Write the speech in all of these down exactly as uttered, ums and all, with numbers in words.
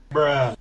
Bruh.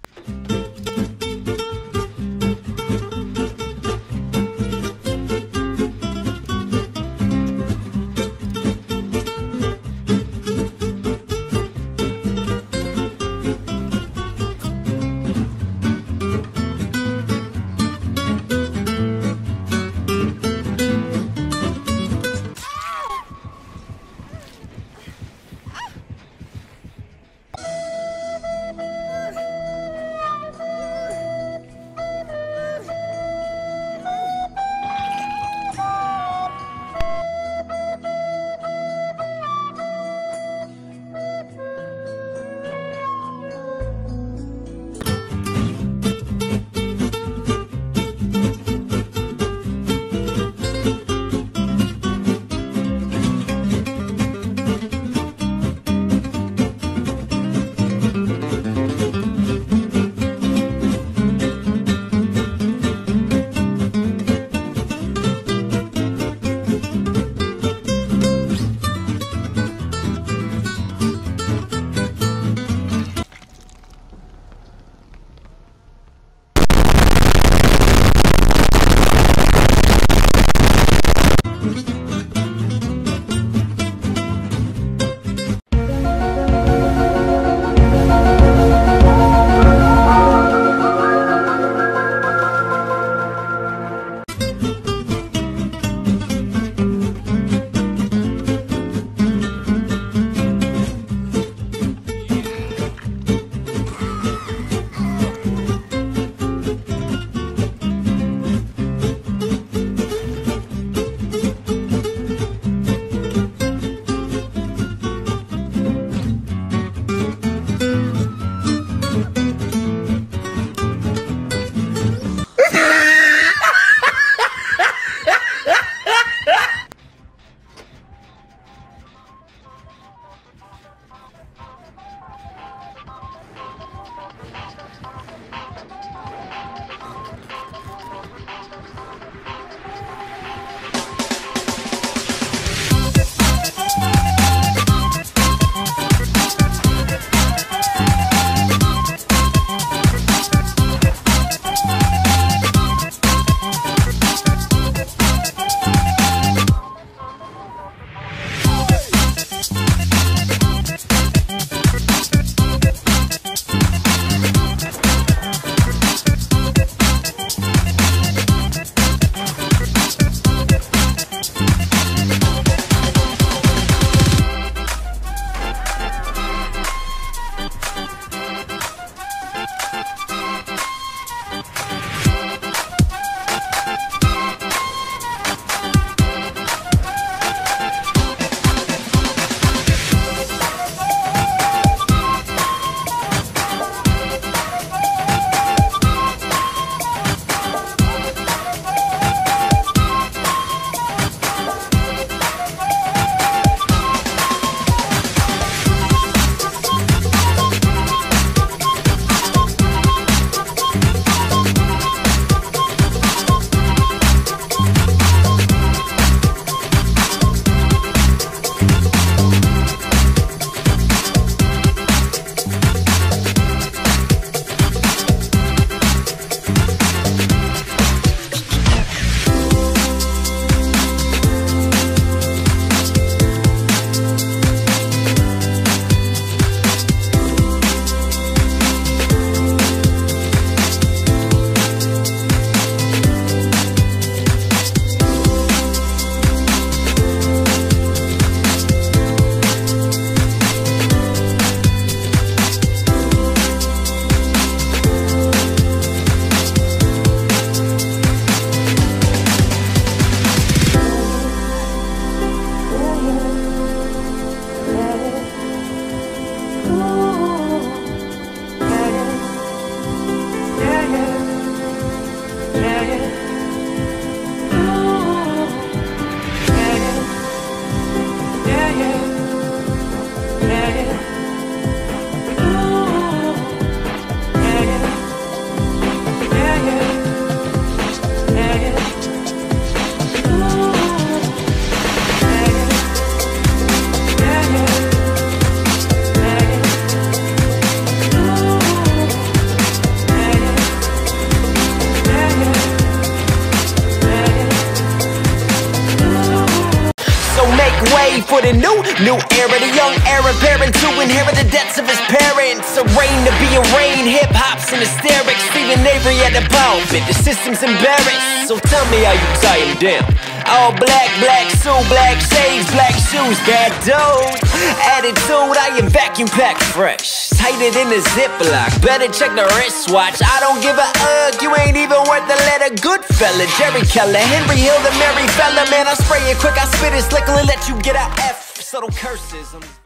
for the new, new era. The young heir apparent to inherit the debts of his parents. A reign to be a reign, hip-hop's in hysterics. Stephen Avery at the pulpit, the system's embarrassed. So tell me how you tie him down. All black, black suit, black shades, black shoes, bad dude. Attitude, I am vacuum packed fresh, tighter than a Ziploc. Better check the wristwatch. I don't give a ugh, you ain't even worth the letter. Good fella, Jerry Keller, Henry Hill, the merry fella. Man, I spray it quick, I spit it slickly, let you get a F. Subtle curses.